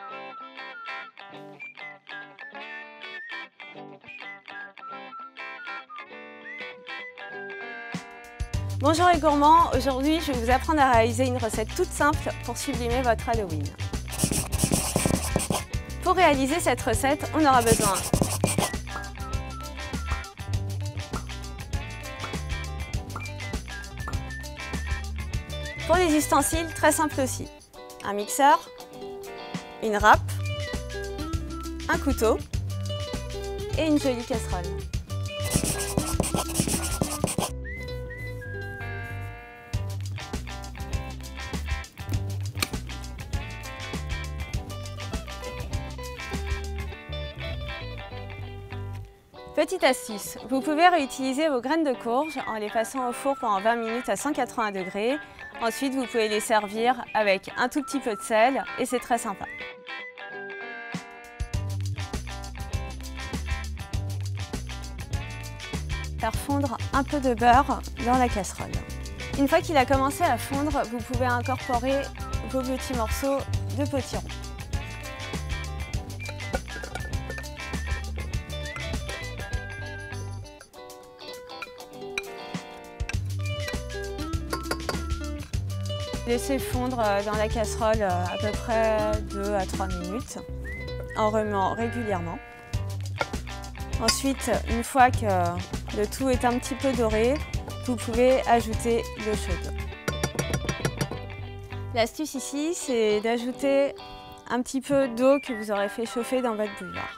Bonjour les gourmands, aujourd'hui je vais vous apprendre à réaliser une recette toute simple pour sublimer votre Halloween. Pour réaliser cette recette, on aura besoin pour les ustensiles, très simple aussi, un mixeur, une râpe, un couteau et une jolie casserole. Petite astuce, vous pouvez réutiliser vos graines de courge en les passant au four pendant 20 minutes à 180 degrés. Ensuite, vous pouvez les servir avec un tout petit peu de sel et c'est très sympa. Faire fondre un peu de beurre dans la casserole. Une fois qu'il a commencé à fondre, vous pouvez incorporer vos petits morceaux de potiron. Laissez fondre dans la casserole à peu près 2 à 3 minutes en remuant régulièrement. Ensuite, une fois que le tout est un petit peu doré, vous pouvez ajouter l'eau chaude. L'astuce ici, c'est d'ajouter un petit peu d'eau que vous aurez fait chauffer dans votre bouilloire.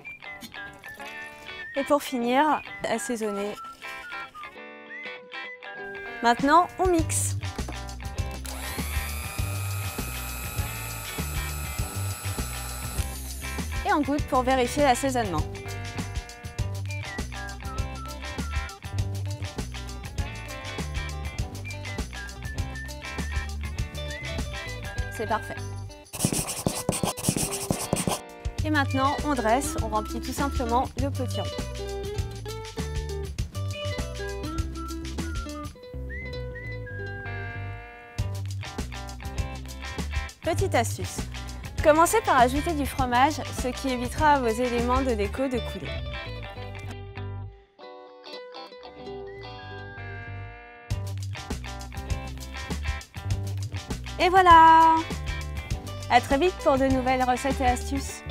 Et pour finir, assaisonner. Maintenant, on mixe. Et on goûte pour vérifier l'assaisonnement. C'est parfait. Et maintenant, on dresse, on remplit tout simplement le potiron. Petite astuce. Commencez par ajouter du fromage, ce qui évitera à vos éléments de déco de couler. Et voilà! À très vite pour de nouvelles recettes et astuces.